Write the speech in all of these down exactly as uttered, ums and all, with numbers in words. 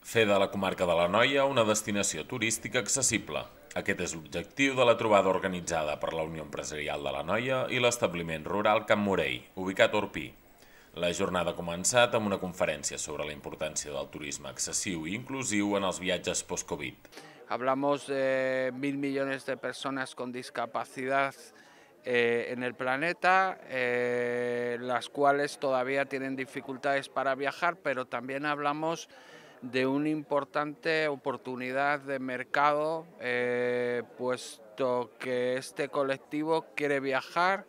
Fer de la comarca de l'Anoia una destinació turística accessible. Aquest és l'objectiu de la trobada organitzada per la Unió Empresarial de l'Anoia i l'establiment rural Can Morell, ubicat a Orpí. La jornada ha començat amb una conferència sobre la importància del turisme accessiu i inclusiu en els viatges post-Covid. Hablamos de mil millones de personas con discapacidad eh, en el planeta, eh, las cuales todavía tienen dificultades para viajar, pero también hablamos de una importante oportunidad de mercado, eh, puesto que este colectivo quiere viajar,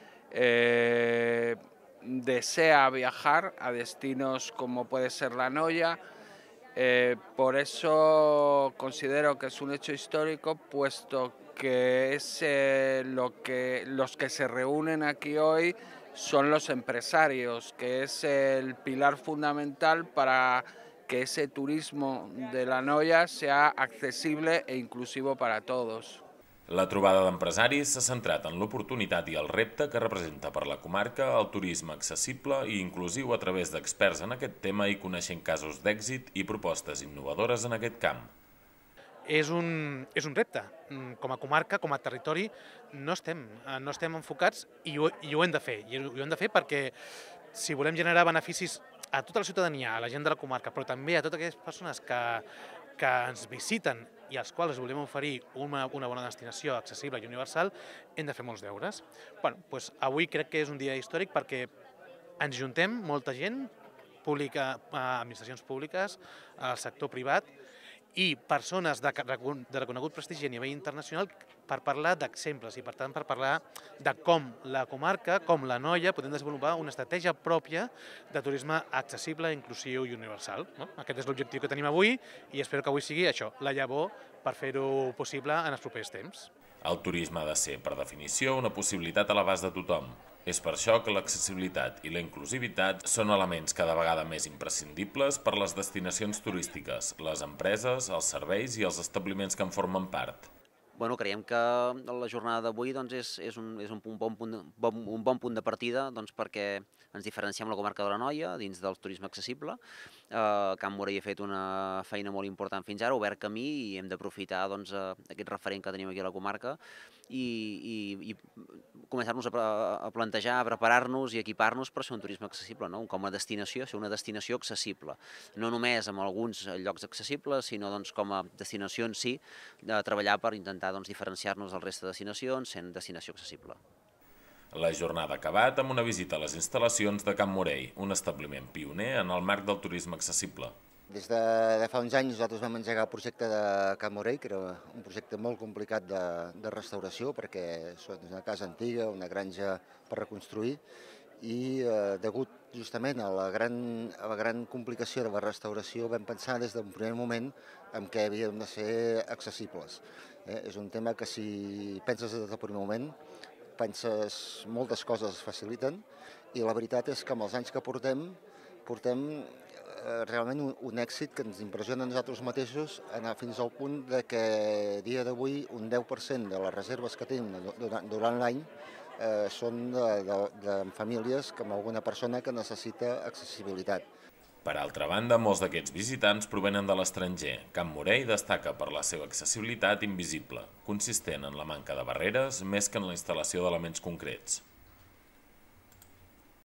eh, desea viajar a destinos como puede ser la Noia. Eh, por eso considero que es un hecho histórico, puesto que es eh, lo que los que se reúnen aquí hoy son los empresarios, que es el pilar fundamental para que ese turismo de la Noia sea accesible e inclusivo para todos. La trobada d'empresaris s'ha centrat en l'oportunitat i el repte que representa per la comarca el turisme accessible i inclusiu a través d'experts en aquest tema i coneixent casos d'èxit i propostes innovadores en aquest camp. És un, és un repte. Com a comarca, com a territori, no estem, no estem enfocats i ho, i ho hem de fer. I ho hem de fer perquè si volem generar beneficis a tota la ciutadania, a la gent de la comarca, però també a totes aquelles persones que, que ens visiten i als quals volem oferir una, una bona destinació accessible i universal, hem de fer molts deures. Bueno, doncs avui crec que és un dia històric perquè ens juntem molta gent, pública, administracions públiques, el sector privat, i persones de, de reconegut prestigi a nivell internacional per parlar d'exemples i, per tant, per parlar de com la comarca, com la Noia, podem desenvolupar una estratègia pròpia de turisme accessible, inclusiu i universal. No? Aquest és l'objectiu que tenim avui i espero que avui sigui això, la llavor per fer-ho possible en els propers temps. El turisme ha de ser, per definició, una possibilitat a l'abast de tothom. És per això que l'accessibilitat i la inclusivitat són elements cada vegada més imprescindibles per les destinacions turístiques, les empreses, els serveis i els establiments que en formen part. Bueno, creiem que la jornada d'avui doncs, és, és, un, és un, bon punt, bon, un bon punt de partida doncs, perquè ens diferenciem la comarca de l'Anoia dins del turisme accessible. Eh, Can Morell ha fet una feina molt important fins ara, ha obert camí i hem d'aprofitar doncs, aquest referent que tenim aquí a la comarca i, i, i començar-nos a, a plantejar, a preparar-nos i equipar-nos per ser un turisme accessible, no? Com a destinació, ser una destinació accessible. No només en alguns llocs accessibles, sinó doncs, com a destinació en si, de treballar per intentar doncs, diferenciar-nos del resta de destinacions sent destinació accessible. La jornada ha acabat amb una visita a les instal·lacions de Can Morell, un establiment pioner en el marc del turisme accessible. Des de, de fa uns anys nosaltres vam engegar el projecte de Can Morell, que era un projecte molt complicat de, de restauració, perquè és una casa antiga, una granja per reconstruir, i eh, degut justament a la, gran, a la gran complicació de la restauració vam pensar des d'un primer moment en què havíem de ser accessibles. Eh? És un tema que si penses des del primer moment, penses moltes coses es faciliten i la veritat és que amb els anys que portem, portem eh, realment un, un èxit que ens impressiona a nosaltres mateixos anar fins al punt de que a dia d'avui un deu per cent de les reserves que tenim durant, durant l'any eh, són de, de, de famílies amb alguna persona que necessita accessibilitat. Per altra banda, molts d'aquests visitants provenen de l'estranger. Can Morell destaca per la seva accessibilitat invisible, consistent en la manca de barreres més que en la instal·lació d'elements concrets.